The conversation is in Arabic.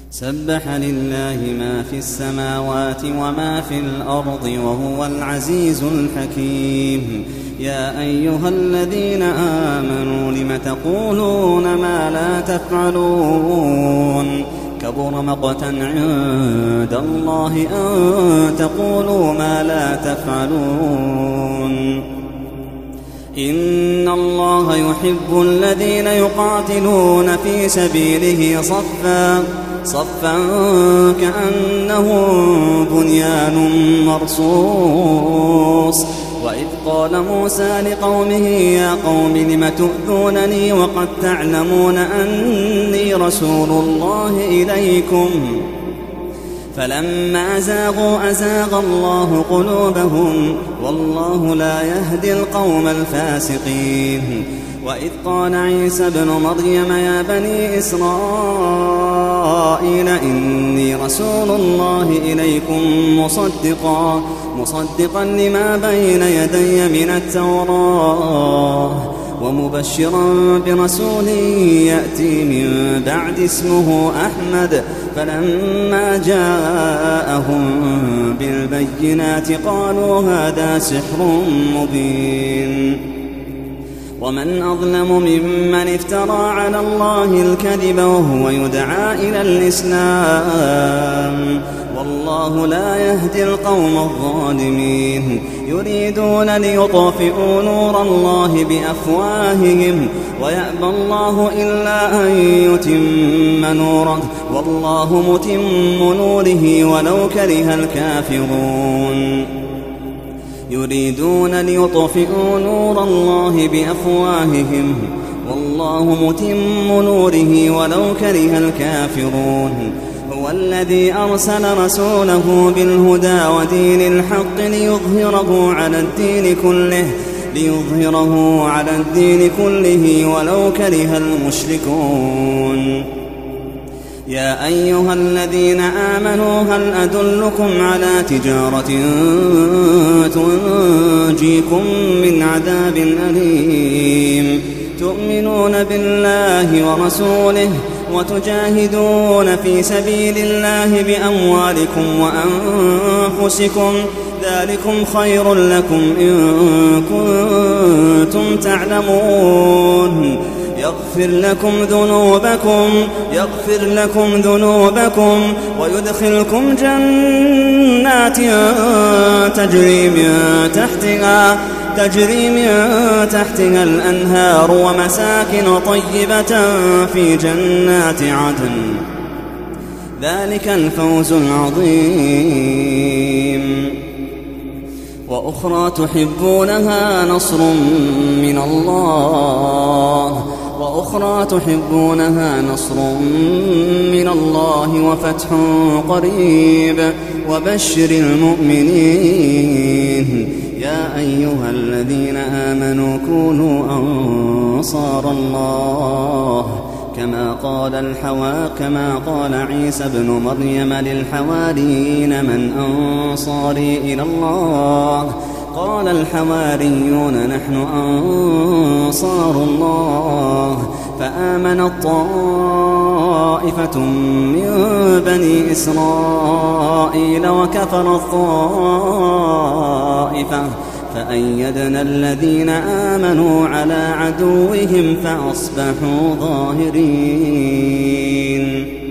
سبح لله ما في السماوات وما في الأرض وهو العزيز الحكيم. يا أيها الذين آمنوا لم تقولون ما لا تفعلون كبر مقتا عند الله أن تقولوا ما لا تفعلون. إن الله يحب الذين يقاتلون في سبيله صفا كأنهم بنيان مرصوص. وإذ قال موسى لقومه يا قوم لم تؤذونني وقد تعلمون أني رسول الله إليكم فلما زاغوا أزاغ الله قلوبهم والله لا يهدي القوم الفاسقين. وإذ قال عيسى ابن مريم يا بني إسرائيل إني رسول الله إليكم مصدقا لما بين يدي من التوراة ومبشرا برسول يأتي من بعد اسمه أحمد. فلما جاءهم بالبينات قالوا هذا سحر مبين. ومن أظلم ممن افترى على الله الكذب وهو يدعى إلى الإسلام والله لا يهدي القوم الظالمين. يريدون ليطفئوا نور الله بأفواههم ويأبى الله إلا أن يتم نوره والله متم نوره ولو كره الكافرون. يريدون ليطفئوا نور الله بأفواههم والله متم نوره ولو كره الكافرون. هو الذي أرسل رسوله بالهدى ودين الحق ليظهره على الدين كله ولو كره المشركون. يا أيها الذين آمنوا هل أدلكم على تجارة تنجيكم من عذاب أليم تؤمنون بالله ورسوله وتجاهدون في سبيل الله بأموالكم وأنفسكم ذلكم خير لكم إن كنتم تعلمون. يغفر لكم ذنوبكم ويدخلكم جنات تجري من تحتها الأنهار ومساكن طيبة في جنات عدن ذلك الفوز العظيم. وأخرى تحبونها نصر من الله وفتح قريب وبشر المؤمنين. يا أيها الذين آمنوا كونوا أنصار الله كما قال عيسى ابن مريم للحواريين من أنصاري إلى الله قال الحواريون نحن أنصار الله. فآمنت طائفة من بني إسرائيل وكفرت طائفة فأيدنا الذين آمنوا على عدوهم فأصبحوا ظاهرين.